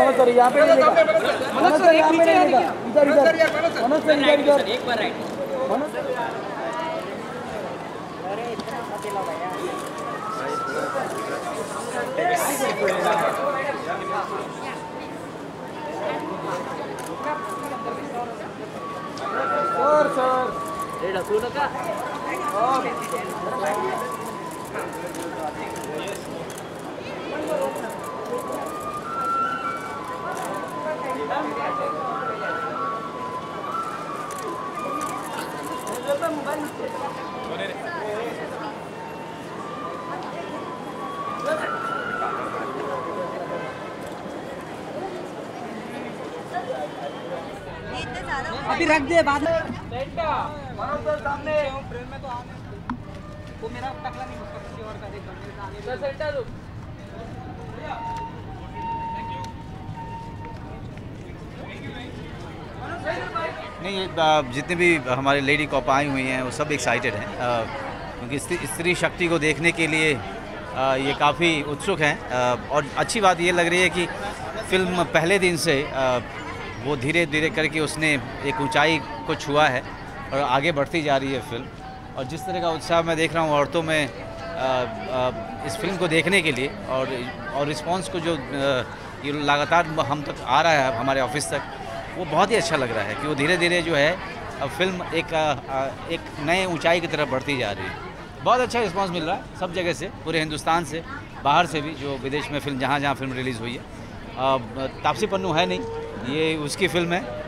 Manoj sir यहाँ पे Manoj sir यहाँ पे इधर इधर मनोज सर इधर एक बार राइट मनोज सर सर सुनो का अभी रख दे बाद में सामने फ्रेम में तो आने वो मेरा टकला नहीं उसका किसी और का देख सेंटर नहीं, जितने भी हमारे लेडी कॉप आई हुई हैं वो सब एक्साइटेड हैं क्योंकि स्त्री शक्ति को देखने के लिए ये काफ़ी उत्सुक हैं। और अच्छी बात ये लग रही है कि फिल्म पहले दिन से वो धीरे धीरे करके उसने एक ऊंचाई को छुआ है और आगे बढ़ती जा रही है फिल्म। और जिस तरह का उत्साह मैं देख रहा हूँ औरतों में इस फिल्म को देखने के लिए और रिस्पांस को जो ये लगातार हम तक आ रहा है हमारे ऑफिस तक, वो बहुत ही अच्छा लग रहा है कि वो धीरे धीरे जो है फिल्म एक नए ऊंचाई की तरफ बढ़ती जा रही है। बहुत अच्छा रिस्पांस मिल रहा है सब जगह से, पूरे हिंदुस्तान से, बाहर से भी, जो विदेश में फिल्म जहाँ फिल्म रिलीज़ हुई है। तापसी पन्नू है नहीं, ये उसकी फिल्म है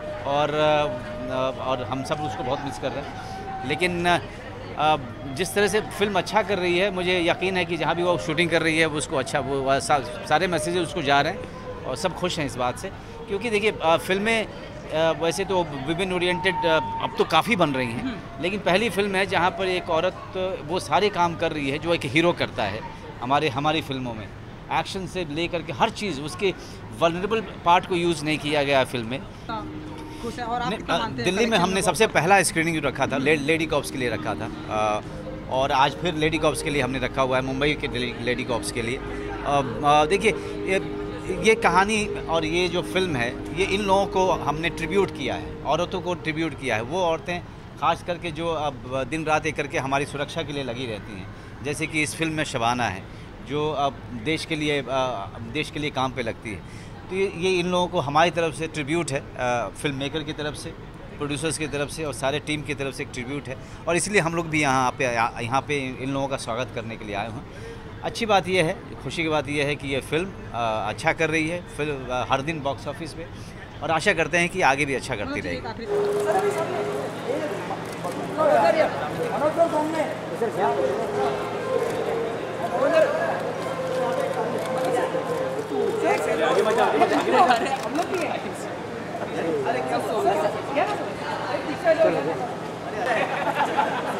और हम सब उसको बहुत मिस कर रहे हैं। लेकिन जिस तरह से फिल्म अच्छा कर रही है, मुझे यकीन है कि जहाँ भी वो शूटिंग कर रही है वो उसको अच्छा, वो सारे मैसेजेस उसको जा रहे हैं और सब खुश हैं इस बात से। क्योंकि देखिए फिल्में वैसे तो विमेन ओरिएंटेड अब तो काफ़ी बन रही हैं, लेकिन पहली फिल्म है जहाँ पर एक औरत वो सारे काम कर रही है जो एक हीरो करता है। हमारी फिल्मों में एक्शन से लेकर के हर चीज़, उसके वल्नरेबल पार्ट को यूज़ नहीं किया गया है फिल्म में। दिल्ली में हमने सबसे पहला स्क्रीनिंग रखा था, लेडी कॉप्स के लिए रखा था और आज फिर लेडी कॉप्स के लिए हमने रखा हुआ है, मुंबई के लेडी कॉप्स के लिए। देखिए ये कहानी और ये जो फिल्म है, ये इन लोगों को हमने ट्रिब्यूट किया है, औरतों को ट्रिब्यूट किया है। वो औरतें खास करके जो अब दिन रात एक करके हमारी सुरक्षा के लिए लगी रहती हैं, जैसे कि इस फिल्म में शबाना है जो अब देश के लिए काम पे लगती है। तो ये इन लोगों को हमारी तरफ से ट्रिब्यूट है, फिल्म मेकर की तरफ से, प्रोड्यूसर्स की तरफ से और सारे टीम की तरफ से एक ट्रिब्यूट है। और इसलिए हम लोग भी यहाँ पे इन लोगों का स्वागत करने के लिए आए हैं। अच्छी बात यह है, खुशी की बात यह है कि ये फिल्म अच्छा कर रही है, फिल्म हर दिन बॉक्स ऑफिस पे, और आशा करते हैं कि आगे भी अच्छा करती रहेगी। अरे